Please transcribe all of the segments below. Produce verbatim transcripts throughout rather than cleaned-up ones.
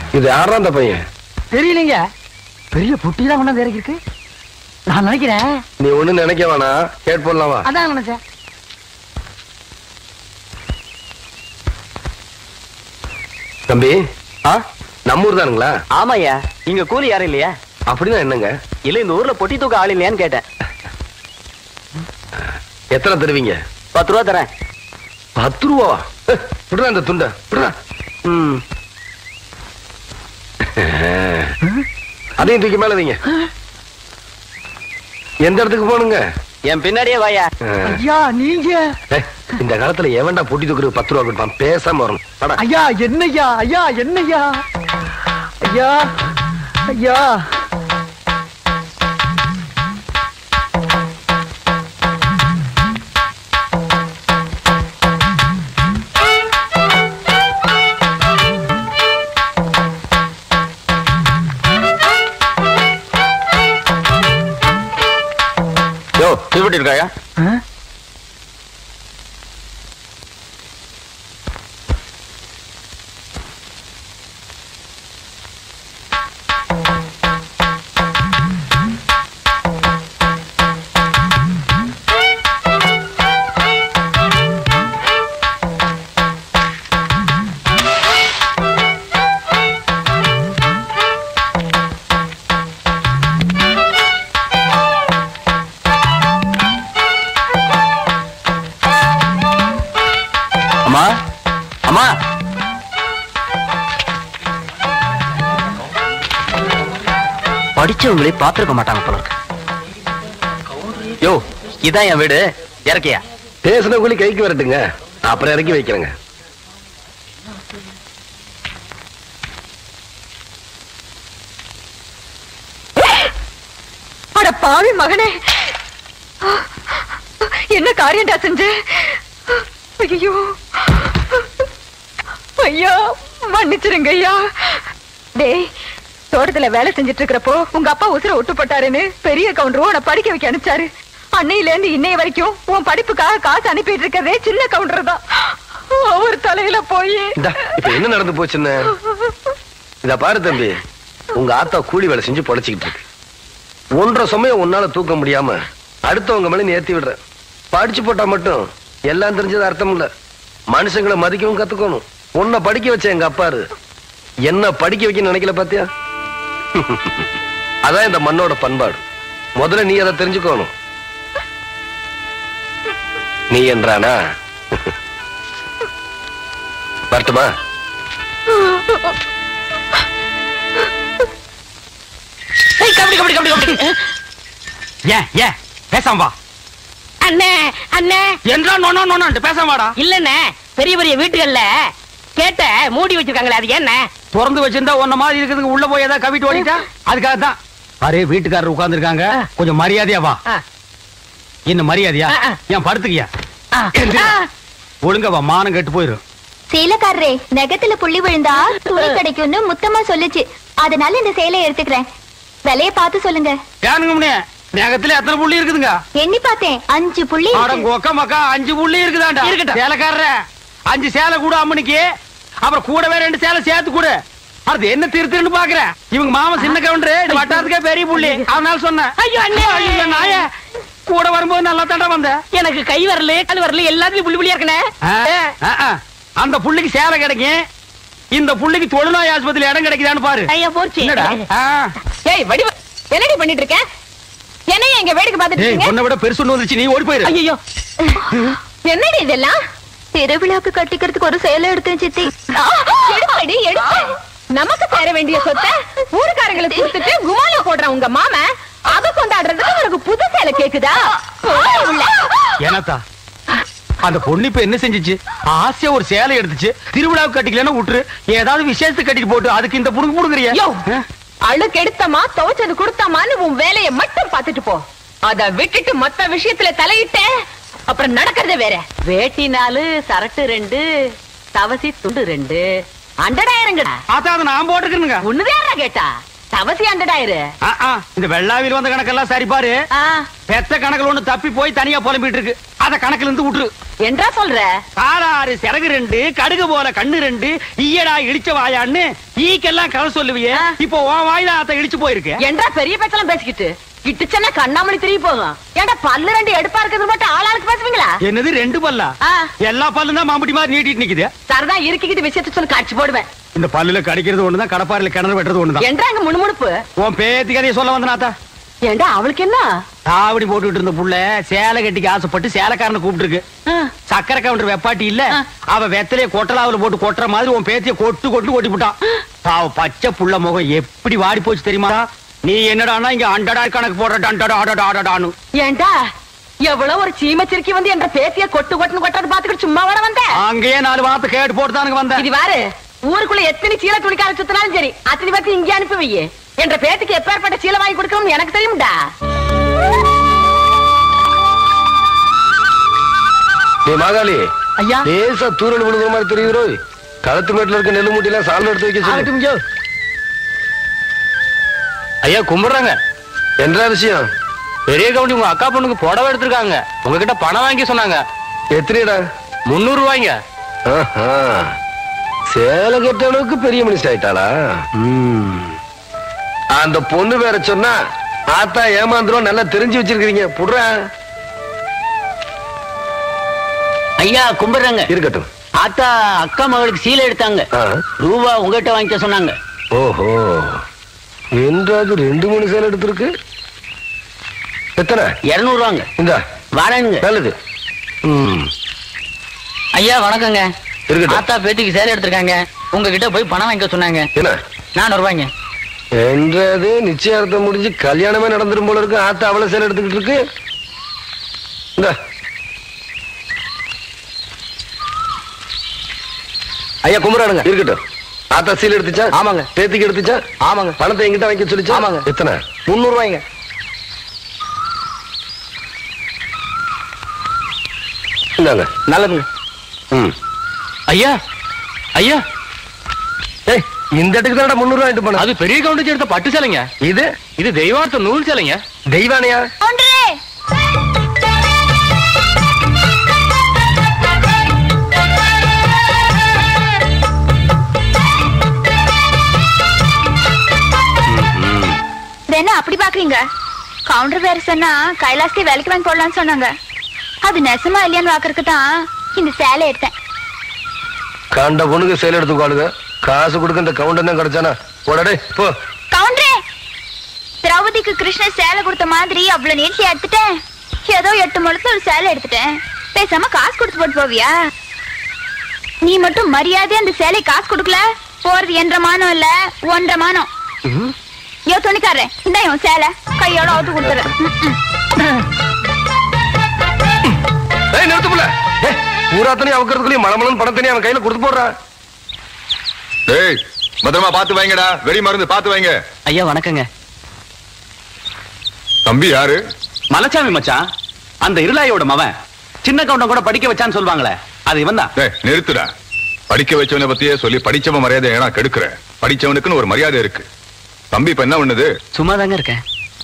இது யாரா அந்த பையன்? தெரியலீங்க. பெரிய புட்டி தான் கொண்டாந்து இறக்கி இருக்கு. நான் நினைக்கிறேன். நீ ஒண்ணு நினைக்க வேணா, கேட் போடலாமா? அதான் நினைச்சேன். தம்பி, நம்ம ஊர் தானுங்களா? ஆமாய்யா. இங்க கூலி யாரும் இல்லையா? அப்படின்னா என்னங்க? இல்ல இந்த ஊர்ல பொட்டி தூக்க ஆள் இல்லையான்னு கேட்டேன். எத்தனை தருவீங்க? பத்து ரூபா தரேன். பத்து ரூபா? விடுறா அந்த துண்ட, விடுறா. ம், அதையும் தூக்கி மேல வைங்க. எந்த இடத்துக்கு போனுங்க? என் பின்னாடியே வாயா. ஐயா நீங்க இந்த காலத்துல எவன்டா பொட்டி தூக்குறது பத்து ரூபா கொடுப்பான்? பேசாம வரணும். ஐயா என்னய்யா? ஐயா என்னய்யா? ஐயா ஐயா இருக்காயா? படிச்சவங்களே பாத்துருக்க மாட்டாங்க போல இருக்கு. யோ, இதான் என் வீடு. இறக்கியா? பேசின கூலி கைக்கு வரட்டுங்க, அப்புறம் இறக்கி வைக்கிறேங்க. அட பாவி மகனே, என்ன காரியம்டா செஞ்ச? ஐயோ ஐயா, மன்னிச்சிருங்க ஐயா. டேய், தோட்டத்துல வேலை செஞ்சிட்டு இருக்கிறப்போ உங்க அப்பா உசுர விட்டு போட்டாருன்னு பெரிய கவுண்டரும் உன்னை படிக்க வைக்க அனுப்பிச்சாரு. அன்னையில இருந்து இன்னைய வரைக்கும் உன் படிப்புக்காக காசு அனுப்பிட்டு இருக்கிறதே சின்ன கவுண்டர் தான். அவர் தலையில போய் இப்ப என்ன நடந்து போச்சுன்னு இத பாரு தம்பி. உங்க ஆத்தா கூலி வேலை செஞ்சு பொழைச்சிக்கிட்டு இருக்கு. ஒன்றரை சமயம் உன்னால தூக்க முடியாம அடுத்தவங்க மேல நீ ஏத்தி விடுற. படிச்சு போட்டா மட்டும் எல்லாம் தெரிஞ்சது அர்த்தம் இல்ல. மனுஷங்களை மதிக்கவும் கத்துக்கணும். உன்னை படிக்க வச்ச எங்க அப்பாரு என்ன படிக்க வைக்க நினைக்கல பாத்தியா? அதான் இந்த மண்ணோட பண்பாடு. முதல்ல நீ அதை தெரிஞ்சுக்கணும். நீ என்றானா வரட்டுமா? பேசாம அண்ணே அண்ணே என்றா நோனா நோனான்ட்டு பேசாம வாடா. இல்லண்ணே, பெரிய பெரிய வீட்டுகள்ல கேட்ட மூடி வச்சிருக்காங்களே, அது என்ன? திறந்து வச்சிருந்தா ஒன்ன மாதிரி இருக்குதுங்க. உள்ள போய் ஏதாவது கவிட்டு ஓடிட்டா அதுக்காக தான். அரே, வீட்டுக்காரர் உட்கார்ந்து இருக்காங்க, கொஞ்சம் மரியாதையா வா. என்ன மரியாதையா? ஏன் படுத்துக்கியா? ஒழுங்கா வா, மானம் கெட்டு போயிரும். சேலக்காரரே, நெகத்துல புள்ளி விழுந்தா துணி கிடைக்கும்னு முத்தமா சொல்லுச்சு. அதனால இந்த சேலையை எடுத்துக்கிறேன். விலைய பார்த்து சொல்லுங்க. ஏனுங்க நெகத்துல எத்தனை புள்ளி இருக்குதுங்க? எண்ணி பார்த்தேன், அஞ்சு புள்ளி. கொக்க மக்கா அஞ்சு புள்ளி இருக்குதாண்டா. இருக்கட்டும் சேலைக்காரர, அஞ்சு சேலை கூட அம்மனுக்கு, அப்புறம் கூடவே ரெண்டு சேலை சேர்த்து கூட. அது என்ன திருத்துன்னு பாக்குற? இவங்க மாமா சின்ன கவுண்டர், வட்டாரத்துக்கே பெரிய புள்ளி. அதனால சொன்னேன். ஐயோ அண்ணே, ஐயோ நாய, கூட வரும்போது நல்லா தாண்டா வந்த. எனக்கு கை வரல கால் வரல, எல்லாத்துலயும் புள்ளி புள்ளியா இருக்கனே. அந்த புள்ளிக்கு சேலை கிடைக்கும், இந்த புள்ளிக்கு தொழுநோய் ஆஸ்பத்திரி இடம் கிடைக்குதான்னு பாரு. ஐயா போச்சு. என்னடா? ஏய் வடிவ, என்னடி பண்ணிட்டு இருக்க? என்னைய எங்க வேடிக்கை பார்த்துட்டு இருக்கீங்க? உன்னை விட பெருசு வந்துச்சு, நீ ஓடி போயிரு. ஐயோ, என்னடி இதெல்லாம்? திருவிழாக்கு கட்டிக்கிறதுக்கு ஒரு சேலை எடுத்தேன் சித்தி. எடுப்படி எடுத்து நமக்கு சேர வேண்டிய சொத்தை ஊருக்காரங்களுக்கு கொடுத்துட்டு குமால போடுற உங்க மாமா அத கொண்டாடுறதுக்கு உனக்கு புது சேலை கேக்குதா? ஏனாத்தா, அந்த பொண்ணு இப்ப என்ன செஞ்சிச்சு? ஆசையா ஒரு சேலை எடுத்துச்சு, திருவிழாவுக்கு கட்டிக்கலன்னா விட்டுரு, ஏதாவது விசேஷத்துக்கு கட்டிட்டு போட்டு அதுக்கு இந்த புடுங்க புடுங்குறியா? அழுக்கு எடுத்தமா துவைச்சது கொடுத்தமான்னு உன் வேலையை மட்டும் பாத்துட்டு போ. அத விட்டுட்டு மத்த விஷயத்துல தலையிட்ட அப்புறம் நடக்கிறதே வேற. வேட்டி நாலு, சரட்டு ரெண்டு, தவசி துண்டு ரெண்டு, அண்டடாயிரங்கடா. அதான் நான் போட்டுக்கிறேங்க. ஒண்ணுதான் கேட்டா தவசி ஆண்டடாயிரு. இந்த வெள்ளாவில் வந்த கணக்கெல்லாம் சரி பாரு. பெத்த கணக்குல ஒண்ணு தப்பி போய் தனியா புலம்பிட்டு இருக்கு. அத கணக்குல இருந்து விட்டுரு. என்றா சொல்ற? காராறு சிறகு ரெண்டு, கடுகு போல கண்ணு ரெண்டு, ஈயடா இடிச்ச வாயான்னு ஈக்கெல்லாம் கதை சொல்லுவியே. இப்போ உன் வாயில அத இடிச்சு போயிருக்கு. என்றா பெரிய பேச்செல்லாம் பேசிக்கிட்டு கிட்டுச்சன்னா கண்ணாமணி திரும்பி போகும். ஏன்டா பல்லு ரெண்டு எடுப்பா இருக்கிறது மட்டும் ஆளாளுக்கு பேசுவீங்களா? என்னது ரெண்டு பல்லா? எல்லா பல்லும் தான் மாம்பட்டி மாதிரி நீட்டிட்டு நிக்குது. சரதான் இருக்கிட்டு விஷயத்த சொல்லி காட்சி போடுவேன். இந்த பல்லுல கடிக்கிறது ஒண்ணுதான், கடப்பாரில கிணறு வெட்டுறது ஒண்ணுதான். என்றாங்க முணுமுணுப்பு? உன் பேத்தி கதையை சொல்ல வந்தனாத்தா. ஏண்டா அவளுக்கு என்ன? தாவடி போட்டுட்டு இருந்த புள்ள சேலை கட்டிக்கு ஆசைப்பட்டு சேலைக்காரனை கூப்பிட்டு இருக்கு. சக்கரை கவுண்டர் வெப்பாட்டி இல்ல, அவ வெத்தலைய கொட்டலாவுல போட்டு கொட்டுற மாதிரி உன் பேத்திய கொட்டு கொட்டு கொட்டி விட்டான். அவ பச்சை புள்ள முகம் எப்படி வாடி போச்சு தெரியுமா? நீ என்னடானா இங்க அண்டடா கணக்கு போடுறான்னு. ஏண்டா எவ்வளவு ஒரு சீமச்சிருக்கி வந்து என்ற பேத்திய கொட்டு கொட்டுன்னு கொட்டாது பாத்துக்கிட்டு சும்மா வர வந்த? அங்கேயே நாலு வார்த்தை கேட்டு போட்டுதானுங்க வந்தேன். இது வாரு, ஊருக்குள்ள எத்தனை சீல துணிக்கார சுத்தினாலும் சரி அத்தனை பேர்த்து இங்கே அனுப்பி வையே. என்ற பேத்துக்கு எப்பேற்பட்ட சீலை வாங்கி கொடுக்கணும்னு எனக்கு தெரியும்டா. மாகாளி ஐயா, லேசா தூரல் விழுகிற மாதிரி தெரியுறோ. களத்து மேட்டுல இருக்க நெல்லு மூட்டில சால்வ் எடுத்து வைக்க சொல்லு. ஐயா கும்பிடுறாங்க. என்ன விஷயம்? பெரிய கவுண்டி உங்க அக்கா பொண்ணுக்கு புடவை எடுத்திருக்காங்க. உங்ககிட்ட பணம் வாங்கி சொன்னாங்க. எத்தனைடா? முன்னூறு ரூபாய்ங்க. சேலை கட்ட அளவுக்கு பெரிய மனுஷன் ஆயிட்டாளா? அந்த பொண்ணு வேற சொன்னா ஆத்தா ஏமாந்துரும். நல்லா தெரிஞ்சு வச்சிருக்கீங்க. புடுற ஐயா கும்பிடுறாங்க. இருக்கட்டும். ஆத்தா அக்கா மகளுக்கு சீலை எடுத்தாங்க. ரூபா உங்ககிட்ட வாங்கிக்க சொன்னாங்க. ஓஹோ, என்றாவது ரெண்டு மூணு சேலை எடுத்திருக்கு. எத்தனை? இருநூறு ரூபாங்க. இந்த வாரேனுங்க. நல்லது. ஐயா வணக்கங்க. இருக்கட்டும். ஆத்தா பேத்திக்கு சேலை எடுத்திருக்காங்க. உங்ககிட்ட போய் பணம் வாங்கிக்க சொன்னாங்க. என்ன? நானூறு ரூபாய்ங்க. என்றது நிச்சயார்த்தம் முடிஞ்சு கல்யாணமே நடந்துரும் போல இருக்கு. ஆத்தா அவ்வளவு சேலை எடுத்துக்கிட்டு இருக்கு. இந்த ஐயா கும்பிடானுங்க. இருக்கட்டும். ஆத்தா சீல் எடுத்துச்சா? ஆமாங்க. பேத்திக்கு எடுத்துச்சா? ஆமாங்க. பணத்தை எங்கிட்ட வாங்கி சொல்லிச்சா? ஆமாங்க. எத்தனை? முன்னூறு ரூபாய்ங்க. இந்தாங்க. நல்லதுங்க. ம். ஐயா ஐயா, ஏய் இந்த இடத்துக்கு தான் முன்னூறு ரூபாய் பண்ண. அது பெரிய கவுண்டர் எடுத்த பட்டு சேலைங்க. இது இது தெய்வார்த்த நூல் சேலைங்க. தெய்வானையா? என்ன அப்படி பாக்குறீங்க? கவுண்டர் வேற சொன்னா கைலாசத்தை வேலைக்கு வாங்கி போடலாம்னு சொன்னாங்க. அது நெசமா இல்லையான்னு பாக்குறதுக்கு தான் இந்த சேலை எடுத்தேன். கண்ட பொண்ணுக்கு சேலை எடுத்துக்காளுங்க. காசு கொடுக்க இந்த கவுண்டர் தான் கிடைச்சானா? போடடே போ. கவுண்டரே, திரௌபதிக்கு கிருஷ்ணர் சேலை கொடுத்த மாதிரி அவ்வளவு நீட்டி எடுத்துட்டேன். ஏதோ எட்டு முழத்துல ஒரு சேலை எடுத்துட்டேன். பேசாம காசு கொடுத்து போட்டு போவியா? நீ மட்டும் மரியாதை அந்த சேலை காசு கொடுக்கல, போறது என்ற மானம் இல்ல ஒன்ற மானம். யோ துணிக்காரே, இந்த சேலை கையோட அவுத்து கொடுத்துரு. நிறுத்துப்புல பூராத்தனி அவக்கிறதுக்குள்ளயும் மலமலன் பணத்தனி அவன் கையில கொடுத்து போடுறான். ஏய் பத்திரமா பாத்து வைங்கடா. வெடி மருந்து பாத்து வைங்க. ஐயா வணக்கங்க. தம்பி யாரு? மலைச்சாமி மச்சான். அந்த இருளாயோட மவன். சின்ன கவுண்டம் கூட படிக்க வச்சான்னு சொல்லுவாங்களே, அது இவன் தான். நிறுத்துடா. படிக்க வச்சவனை பத்தியே சொல்லி படிச்சவன் மரியாதை ஏன்னா கெடுக்கிற. படிச்சவனுக்குன்னு ஒரு மரியாதை இருக்கு. தம்பி இப்ப என்ன பண்ணுது? சும்மா தாங்க இருக்கேன்.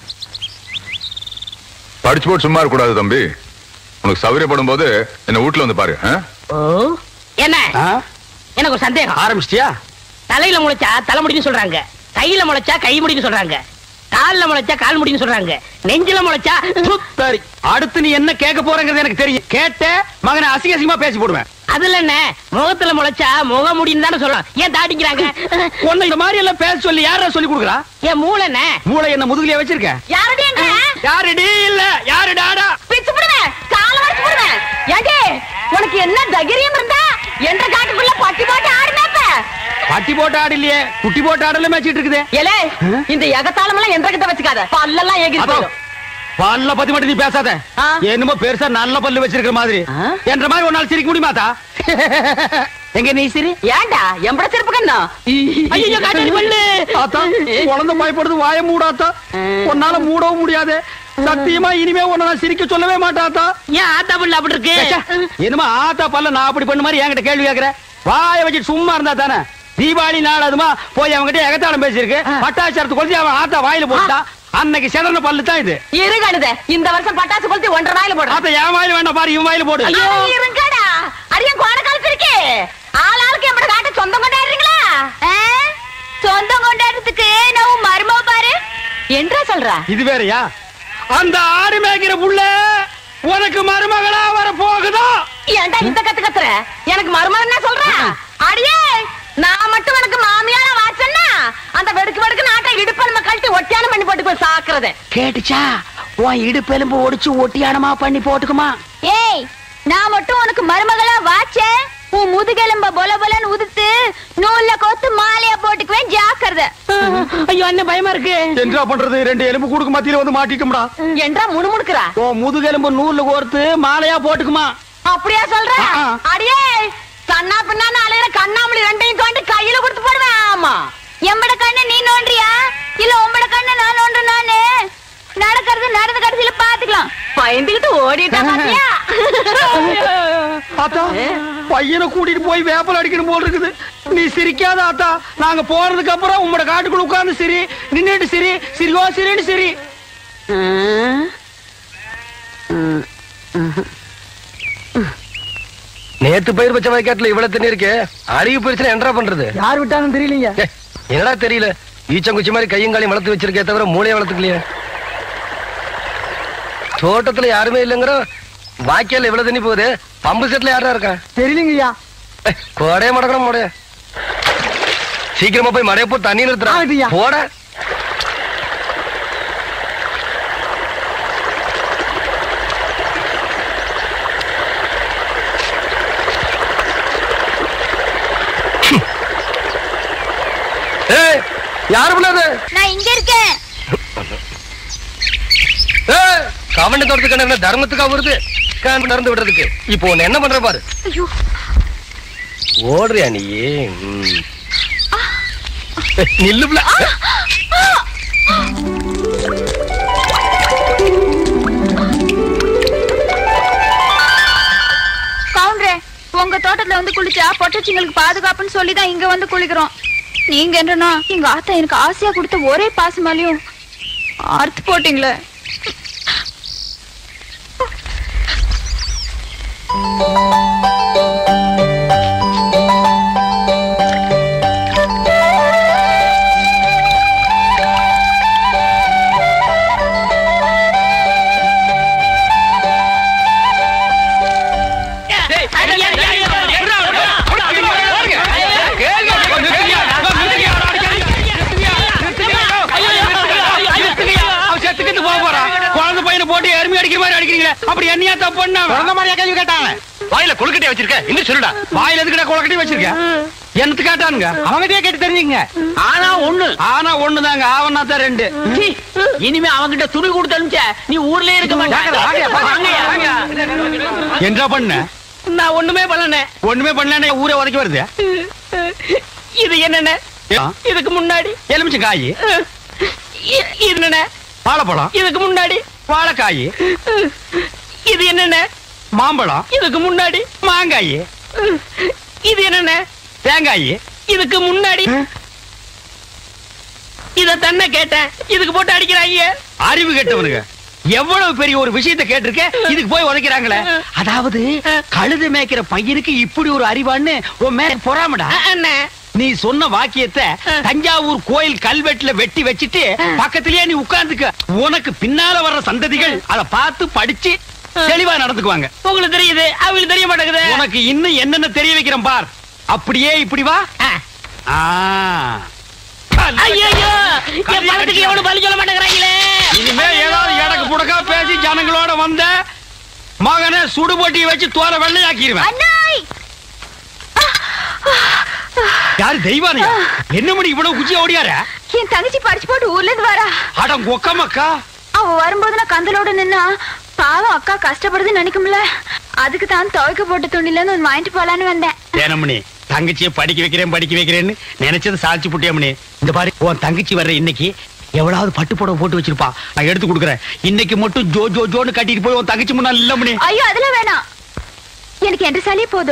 படிச்சு போட்டு சும்மா இருக்க கூடாது தம்பி. உனக்கு சௌகரியப்படும் போது என்ன வீட்டுல வந்து பாரு. என்ன எனக்கு ஒரு சந்தேகம். ஆரம்பிச்சிட்டியா? தலையில முளைச்சா தலை முடின்னு சொல்றாங்க, கையில முளைச்சா கை முடின்னு சொல்றாங்க, கால்ல முளைச்சா கால் முடின்னு சொல்றாங்க, நெஞ்சில முளைச்சா. சரி, அடுத்து நீ என்ன கேட்க போறங்கிறது எனக்கு தெரியும். கேட்ட மகனை அசிங்க அசிங்கமா பேசி போடுவேன். அதுல என்ன முகத்துல முளைச்சா முக முடின்னு தானே சொல்லலாம். ஏன் தாட்டிக்கிறாங்க? உன்னை இந்த மாதிரி எல்லாம் பேச சொல்லி யாரா சொல்லி கொடுக்குறா? என் மூளை என்ன மூளை என்ன முதுகுலயே வச்சிருக்க? யாரடி யாருடி இல்ல யாரு டாடா பிச்சு போடுவேன், கால வரைச்சு போடுவேன். ஏண்டி உனக்கு என்ன தைரியம் இருந்தா என்ற காட்டுக்குள்ள பட்டி போட்டு ஆடுனாப்ப? பட்டி போட்டு ஆடு இல்லையே, குட்டி போட்டு ஆடல மேய்ச்சிட்டு இருக்குது. ஏலே இந்த எகத்தாளம் எல்லாம் என்ற கிட்ட வச்சுக்காத, பல்லெல்லாம் ஏகி போயிடும். பல்ல பத்தி மட்டும் நீ பேசாத. என்னமோ பெருசா நல்ல பல்லு வச்சிருக்கிற மாதிரி. என்ற மாதிரி ஒரு நாள் சிரிக்க முடியுமாத்தா? எங்க நீ சிரி? ஏண்டா எம்பட சிரிப்பு கண்ணா? ஐயோ காட்டு பல்லு. ஆத்தா குழந்தை பயப்படுது, வாய மூடாத்தா. உன்னால மூடவும் முடியாது. சத்தியமா இனிமே உன்ன நான் சிரிக்க சொல்லவே மாட்டாத்தா. ஏன் ஆத்தா பல்லு அப்படி இருக்கு? என்னமா ஆத்தா பல்ல நான் அப்படி பண்ண மாதிரி என்கிட்ட கேள்வி கேக்குற? வாய வச்சுட்டு சும்மா இருந்தா தானே. தீபாவளி நாள் அதுமா போய் அவங்ககிட்ட எகத்தாளம் பேசியிருக்கு. பட்டாசு எடுத்து கொளுத்தி அவன் ஆத்தா வாயில போட்டா அன்னைக்கு செடன பல்லு தான் இது. இருங்கடுதே, இந்த வருஷம் பட்டாசு கொளுத்தி ஒன்றரை வாயில போடு. ஆத்தா என் வாயில வேண்டாம் பாரு, இவன் வாயில போடு. இருங்கடா, அடியன் கோண காலத்து இருக்கு. ஆளாளுக்கு எம்பட காட்ட சொந்தம் கொண்டாடுறீங்களா? சொந்தம் கொண்டாடுறதுக்கு நான் மருமக பாரு என்றா சொல்ற. இது வேறயா? அந்த ஆடு மேய்க்கிற புள்ள உனக்கு மருமகளா வர போகுதோ? ஏன்டா இந்த கத்து கத்துற? எனக்கு மருமகன் என்ன சொல்ற? அடியே, நான் மட்டும் உனக்கு மாமியார வாச்சன்னா அந்த வெடுக்கு வெடுக்கு நாட்டை இடுப்பெலும்ப கழட்டி ஒட்டியானம் பண்ணி போட்டு போய் சாக்குறது கேட்டுச்சா? உன் இடுப்பெலும்பு ஒடிச்சு ஒட்டியானமா பண்ணி போட்டுக்குமா? ஏய், நான் மட்டும் உனக்கு மருமகளா வாச்சேன், உன் முதுகெலும்ப பொல பொலன்னு உதுத்து நூல்ல கோத்து மாலையா போட்டுக்குவேன், ஜாக்கிரதை. ஐயோ, அண்ணன் பயமா இருக்கு. என்ன பண்றது? ரெண்டு எலும்பு கூடுக்கு மத்தியில வந்து மாட்டிக்கும்டா. என்றா முணுமுணுக்குறா? உன் முதுகெலும்பு நூல்ல கோர்த்து மாலையா போட்டுக்குமா? அப்படியா சொல்ற? அடியே, கண்ணா பின்னான்னு அலையிற கண்ணாமலி ரெண்டையும் தோண்டி கையில கொடுத்து போடுவேன். ஆமா, எம்பட கண்ணு நீ நோண்டியா இல்ல உம்பட கண்ணு நான் நோண்டு? நானு நடக்கிறது நடந்த கடைசியில பாத்துக்கலாம். பயந்துகிட்டு ஓடிட்டா பாத்தியா? ஆத்தா, பையனை கூட்டிட்டு போய் வேப்பல் அடிக்கணும் போல் இருக்குது. நீ சிரிக்காத ஆத்தா. நாங்க போறதுக்கு அப்புறம் உங்களோட காட்டுக்குள்ள உட்கார்ந்து சிரி, நின்னுட்டு சிரி, சிரிவா சிரின்னு சிரி. நேத்து பயிர் வச்ச வயக்காட்டுல இவ்வளவு தண்ணி இருக்கு, அறிவு போயிருச்சுன்னா என்ன பண்றது? யார் விட்டாலும் தெரியலீங்க. என்னடா தெரியல, ஈச்சங்குச்சி மாதிரி கையும் காலையும் வளர்த்து வச்சிருக்கே தவிர மூளையை வளர்த்துக்கலையே. தோட்டத்துல யாருமே இல்லங்கிற வாய்க்கால இவ்வளவு தண்ணி போகுது, பம்பு செட்ல யாரா இருக்கா? தெரியலங்கய்யா. கோடைய மடக்கணும் மடைய. சீக்கிரமா போய் மடைய போ, தண்ணி நிறுத்துறா போட. ஏய், யாரு பிள்ளாது? நான் இங்க இருக்கேன். கவண்ட தோட்டத்துக்கு என்ன தர்மத்துக்கா வருது நடந்து விடுறதுக்கு? இப்போ உன்னை என்ன பண்ற பாரு. ஓடுறியா நீ? நில்லு பிள்ளை. கவுண்டரே, உங்க தோட்டத்துல வந்து குளிச்சா பொட்டச்சிங்களுக்கு பாதுகாப்புன்னு சொல்லிதான் இங்க வந்து குளிக்கிறோம். நீங்க என்னன்னா எங்க ஆத்தா எனக்கு ஆசையா கொடுத்த ஒரே பாசமாலையும் அறுத்து போட்டீங்களே. போட்டு எருமை அடிக்கிற மாதிரி அடிக்கிறீங்க. அப்படி என்னையா தப்பு பண்ண? குழந்தை மாதிரியா கேள்வி கேட்டாங்க? வாயில கொழுக்கட்டை வச்சிருக்க, இன்னும் சொல்லுடா. வாயில எதுக்குடா கொழுக்கட்டை வச்சிருக்க? என்னத்து கேட்டானுங்க? அவங்ககிட்டயே கேட்டு தெரிஞ்சுங்க. ஆனா ஒண்ணு ஆனா ஒண்ணுதாங்க, ஆவனா தான் ரெண்டு. இனிமே அவங்கிட்ட துணி கொடுத்து அனுப்பிச்ச நீ ஊர்லயே இருக்க மாட்டாங்க. என்ன பண்ண? நான் ஒண்ணுமே பண்ணல. ஒண்ணுமே பண்ணல, ஊரே உதைக்க வருது. இது என்னென்ன? இதுக்கு முன்னாடி எலுமிச்சங்காய். இது என்ன? வாழைப்பழம். இதுக்கு முன்னாடி வாழைக்காய். இது என்னென்ன? மாம்பழம். இதுக்கு முன்னாடி மாங்காய். இது என்னென்ன? தேங்காய். இதுக்கு முன்னாடி இத தன்ன கேட்டேன், இதுக்கு போட்டு அடிக்கிறாங்க. அறிவு கேட்டவனுங்க எவ்வளவு பெரிய ஒரு விஷயத்தை கேட்டிருக்க, இதுக்கு போய் உதைக்கிறாங்களே. அதாவது கழுது மேய்க்கிற பையனுக்கு இப்படி ஒரு அறிவான்னு உன் மேல பொறாமடா. நீ சொன்ன வாக்கியத்தை தஞ்சாவூர் கோயில் கல்வெட்டுல வெட்டி வச்சிட்டு பக்கத்திலேயே நீ உட்கார்ந்துக்க. உனக்கு பின்னால வர்ற சந்ததிகள் அதை பார்த்து படிச்சு தெளிவா நடந்துக்குவாங்க. உங்களுக்கு தெரியுது, அவங்களுக்கு தெரிய மாட்டேங்குது. உனக்கு இன்னும் என்னென்ன தெரிய வைக்கிறேன் பார். அப்படியே இப்படி வா. இனிமே ஏதாவது எனக்கு புடக்கா பேசி ஜனங்களோட வந்த மகனை சுடுபொட்டியை வச்சு தோலை வெள்ளையாக்கிடுவேன். யாரு தெய்வானியா? என்ன மணி இவ்வளவு குச்சி ஓடியார? என் தங்கச்சி படிச்சு போட்டு ஊர்ல இருந்து வரா. அட கொக்கமக்கா. அவ வரும்போது நான் கந்தலோட நின்னா பாவம் அக்கா கஷ்டப்படுதுன்னு நினைக்கும்ல, அதுக்கு தான் துவைக்க போட்டு துணில இருந்து வாங்கிட்டு போலான்னு வந்தேன். ஏனமணி, தங்கச்சியை படிக்க வைக்கிறேன் படிக்க வைக்கிறேன்னு நினைச்சது சாட்சி புட்டியமணி. இந்த பாரு, உன் தங்கச்சி வர்ற இன்னைக்கு எவ்வளவு பட்டு புடவை போட்டு வச்சிருப்பா, நான் எடுத்து கொடுக்குறேன். இன்னைக்கு மட்டும் ஜோ ஜோ ஜோன்னு கட்டிட்டு போய் உன் தங்கச்சி முன்னாள் இல்ல மணி. ஐயோ அதெல்லாம் வேணாம், எனக்கு என்ற சாலியே போதும்.